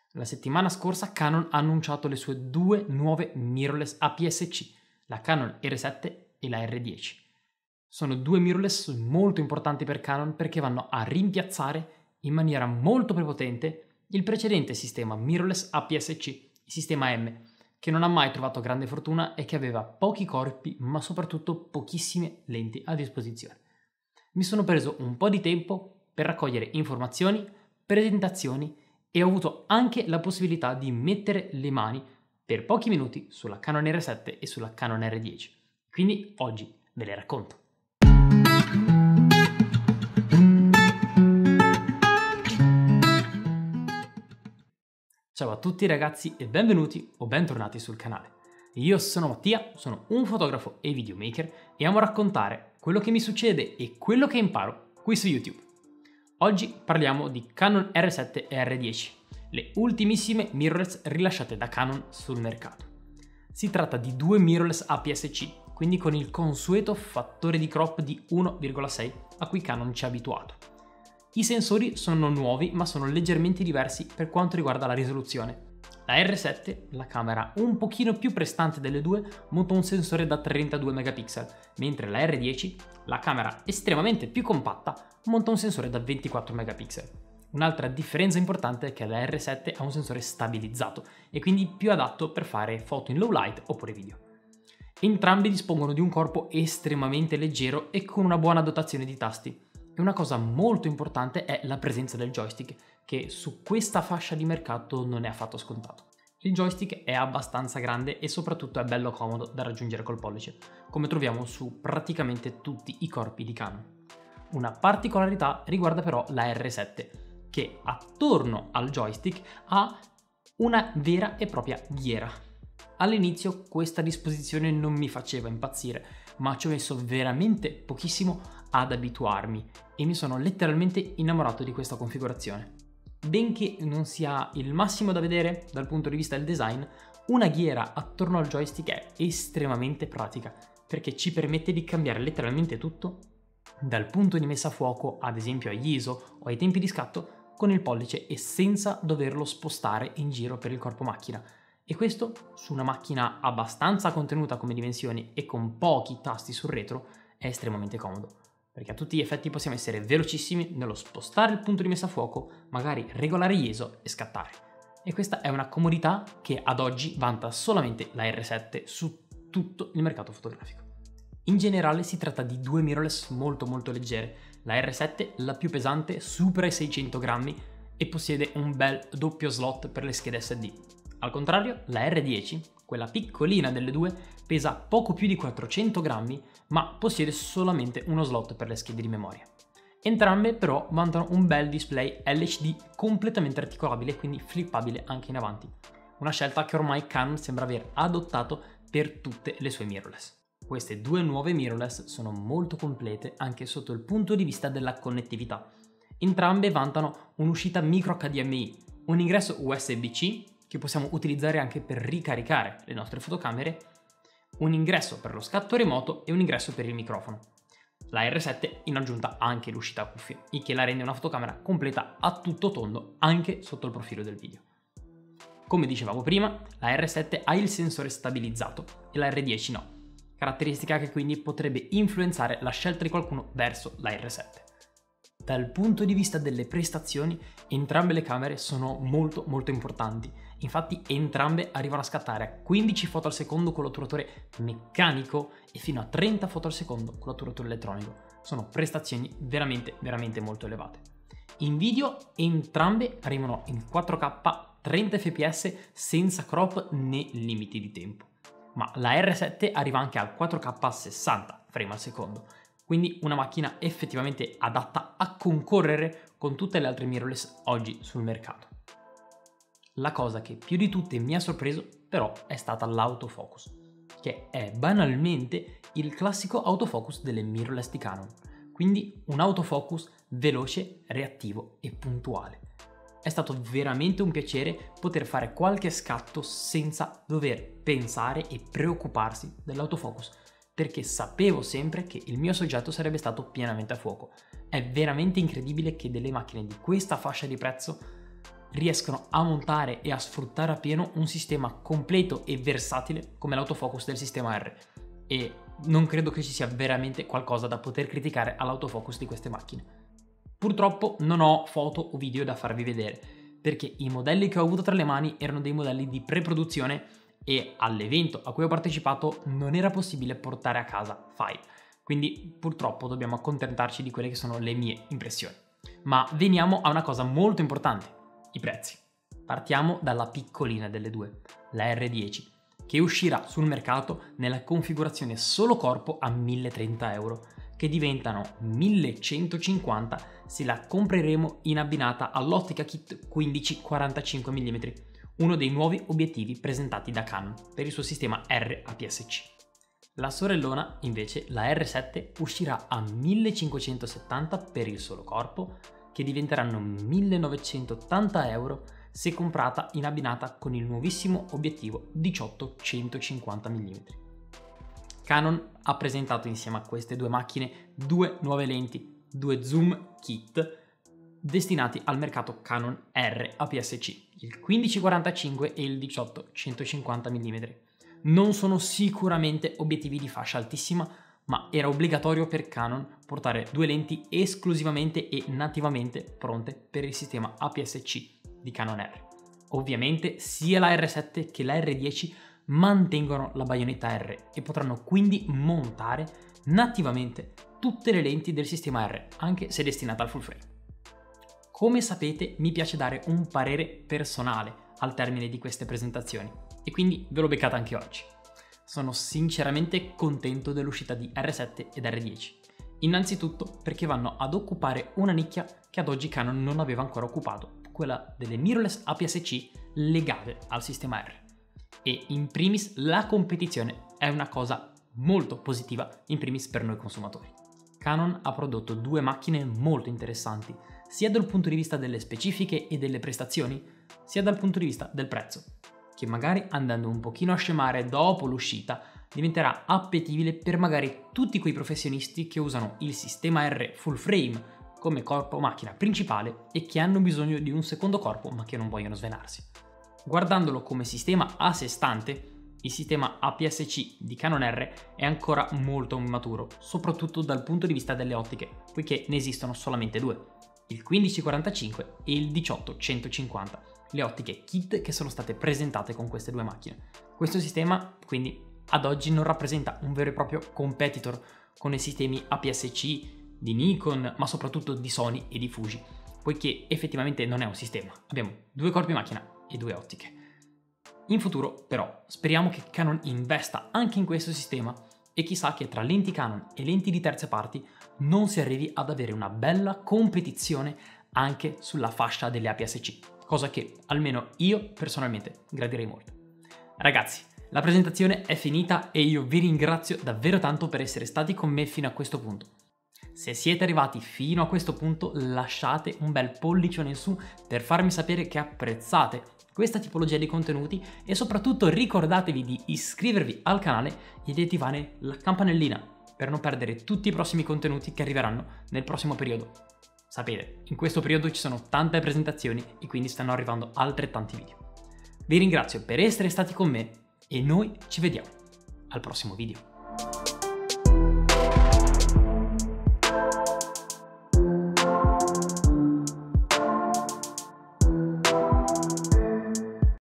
La settimana scorsa Canon ha annunciato le sue due nuove mirrorless APS-C, la Canon R7 e la R10. Sono due mirrorless molto importanti per Canon perché vanno a rimpiazzare in maniera molto prepotente il precedente sistema mirrorless APS-C, il sistema M, che non ha mai trovato grande fortuna e che aveva pochi corpi ma soprattutto pochissime lenti a disposizione. Mi sono preso un po' di tempo per raccogliere informazioni, presentazioni e ho avuto anche la possibilità di mettere le mani per pochi minuti sulla Canon R7 e sulla Canon R10. Quindi oggi ve le racconto. Ciao a tutti ragazzi e benvenuti o bentornati sul canale. Io sono Mattia, sono un fotografo e videomaker e amo raccontare quello che mi succede e quello che imparo qui su YouTube. Oggi parliamo di Canon R7 e R10, le ultimissime mirrorless rilasciate da Canon sul mercato. Si tratta di due mirrorless APS-C, quindi con il consueto fattore di crop di 1,6 a cui Canon ci ha abituato. I sensori sono nuovi ma sono leggermente diversi per quanto riguarda la risoluzione. La R7, la camera un pochino più prestante delle due, monta un sensore da 32 megapixel, mentre la R10, la camera estremamente più compatta, monta un sensore da 24 megapixel. Un'altra differenza importante è che la R7 ha un sensore stabilizzato e quindi più adatto per fare foto in low light oppure video. Entrambi dispongono di un corpo estremamente leggero e con una buona dotazione di tasti. E una cosa molto importante è la presenza del joystick, che su questa fascia di mercato non è affatto scontato. Il joystick è abbastanza grande e soprattutto è bello comodo da raggiungere col pollice, come troviamo su praticamente tutti i corpi di Canon. Una particolarità riguarda però la R7, che attorno al joystick ha una vera e propria ghiera. All'inizio questa disposizione non mi faceva impazzire, ma ci ho messo veramente pochissimo ad abituarmi e mi sono letteralmente innamorato di questa configurazione. Benché non sia il massimo da vedere dal punto di vista del design, una ghiera attorno al joystick è estremamente pratica perché ci permette di cambiare letteralmente tutto, dal punto di messa a fuoco ad esempio agli ISO o ai tempi di scatto, con il pollice e senza doverlo spostare in giro per il corpo macchina. E questo su una macchina abbastanza contenuta come dimensioni e con pochi tasti sul retro è estremamente comodo, perché a tutti gli effetti possiamo essere velocissimi nello spostare il punto di messa a fuoco, magari regolare gli ISO e scattare. E questa è una comodità che ad oggi vanta solamente la R7 su tutto il mercato fotografico. In generale si tratta di due mirrorless molto leggere. La R7, la più pesante, supera i 600 grammi e possiede un bel doppio slot per le schede SD. Al contrario, la R10, quella piccolina delle due, pesa poco più di 400 grammi, ma possiede solamente uno slot per le schede di memoria. Entrambe però vantano un bel display LCD completamente articolabile e quindi flippabile anche in avanti. Una scelta che ormai Canon sembra aver adottato per tutte le sue mirrorless. Queste due nuove mirrorless sono molto complete anche sotto il punto di vista della connettività. Entrambe vantano un'uscita micro HDMI, un ingresso USB-C che possiamo utilizzare anche per ricaricare le nostre fotocamere, un ingresso per lo scatto remoto e un ingresso per il microfono. La R7 in aggiunta ha anche l'uscita a cuffie, il che la rende una fotocamera completa a tutto tondo anche sotto il profilo del video. Come dicevamo prima, la R7 ha il sensore stabilizzato e la R10 no, caratteristica che quindi potrebbe influenzare la scelta di qualcuno verso la R7. Dal punto di vista delle prestazioni, entrambe le camere sono molto importanti. Infatti entrambe arrivano a scattare a 15 foto al secondo con l'otturatore meccanico e fino a 30 foto al secondo con l'otturatore elettronico. Sono prestazioni veramente molto elevate. In video entrambe arrivano in 4K 30 fps senza crop né limiti di tempo. Ma la R7 arriva anche al 4K a 60 frame al secondo. Quindi una macchina effettivamente adatta a concorrere con tutte le altre mirrorless oggi sul mercato. La cosa che più di tutte mi ha sorpreso però è stata l'autofocus, che è banalmente il classico autofocus delle mirrorless di Canon, quindi un autofocus veloce, reattivo e puntuale. È stato veramente un piacere poter fare qualche scatto senza dover pensare e preoccuparsi dell'autofocus, perché sapevo sempre che il mio soggetto sarebbe stato pienamente a fuoco. È veramente incredibile che delle macchine di questa fascia di prezzo riescono a montare e a sfruttare appieno un sistema completo e versatile come l'autofocus del sistema R, e non credo che ci sia veramente qualcosa da poter criticare all'autofocus di queste macchine. Purtroppo non ho foto o video da farvi vedere, perché i modelli che ho avuto tra le mani erano dei modelli di pre-produzione e all'evento a cui ho partecipato non era possibile portare a casa file, quindi purtroppo dobbiamo accontentarci di quelle che sono le mie impressioni. Ma veniamo a una cosa molto importante: i prezzi. Partiamo dalla piccolina delle due, la R10, che uscirà sul mercato nella configurazione solo corpo a 1030 euro, che diventano 1150 se la compreremo in abbinata all'ottica kit 15-45 mm, uno dei nuovi obiettivi presentati da Canon per il suo sistema R APS-C. La sorellona, invece, la R7, uscirà a 1570 per il solo corpo, che diventeranno 1980 euro se comprata in abbinata con il nuovissimo obiettivo 18-150 mm. Canon ha presentato insieme a queste due macchine due nuove lenti, due zoom kit destinati al mercato Canon R APS-C, il 15-45 e il 18-150 mm. Non sono sicuramente obiettivi di fascia altissima, ma era obbligatorio per Canon portare due lenti esclusivamente e nativamente pronte per il sistema APS-C di Canon R. Ovviamente sia la R7 che la R10 mantengono la baionetta R e potranno quindi montare nativamente tutte le lenti del sistema R, anche se destinata al full frame. Come sapete, mi piace dare un parere personale al termine di queste presentazioni e quindi ve l'ho beccata anche oggi. Sono sinceramente contento dell'uscita di R7 ed R10. Innanzitutto perché vanno ad occupare una nicchia che ad oggi Canon non aveva ancora occupato, quella delle mirrorless APS-C legate al sistema R. E in primis la competizione è una cosa molto positiva, in primis per noi consumatori. Canon ha prodotto due macchine molto interessanti, sia dal punto di vista delle specifiche e delle prestazioni, sia dal punto di vista del prezzo, che magari andando un pochino a scemare dopo l'uscita diventerà appetibile per magari tutti quei professionisti che usano il sistema R full frame come corpo macchina principale e che hanno bisogno di un secondo corpo ma che non vogliono svenarsi. Guardandolo come sistema a sé stante, il sistema APS-C di Canon R è ancora molto immaturo, soprattutto dal punto di vista delle ottiche, poiché ne esistono solamente due, il 15-45 e il 18-150, le ottiche kit che sono state presentate con queste due macchine. Questo sistema quindi ad oggi non rappresenta un vero e proprio competitor con i sistemi APS-C di Nikon, ma soprattutto di Sony e di Fuji, poiché effettivamente non è un sistema, abbiamo due corpi macchina e due ottiche. In futuro però speriamo che Canon investa anche in questo sistema e chissà che tra lenti Canon e lenti di terze parti non si arrivi ad avere una bella competizione anche sulla fascia delle APS-C, cosa che almeno io personalmente gradirei molto. Ragazzi, la presentazione è finita e io vi ringrazio davvero tanto per essere stati con me fino a questo punto. Se siete arrivati fino a questo punto, lasciate un bel pollicione in su per farmi sapere che apprezzate questa tipologia di contenuti e soprattutto ricordatevi di iscrivervi al canale e di attivare la campanellina per non perdere tutti i prossimi contenuti che arriveranno nel prossimo periodo. Sapete, in questo periodo ci sono tante presentazioni e quindi stanno arrivando altrettanti video. Vi ringrazio per essere stati con me e noi ci vediamo al prossimo video.